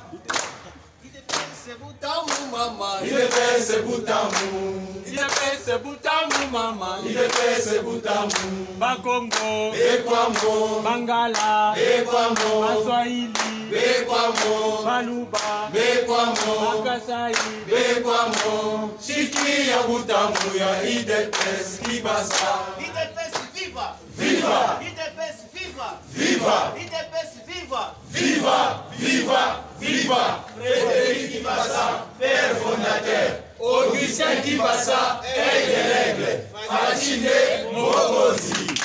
Idepese butamu mama. Idepese butamu. Bakongo, Bekwamo, Bangala, Bekwamo, Baswahili, Bekwamo, Baluba, Bekwamo, Bakasai, Bekwamo. Shikia butamu ya Idepese kibasa. Idepese viva! Viva! Idepese viva! Viva! Idepese viva! Viva! Viva! Viva! Frédéric Kibasa, père fondateur. Augustin Kibasa, aide de règle. Fatine Mokozi.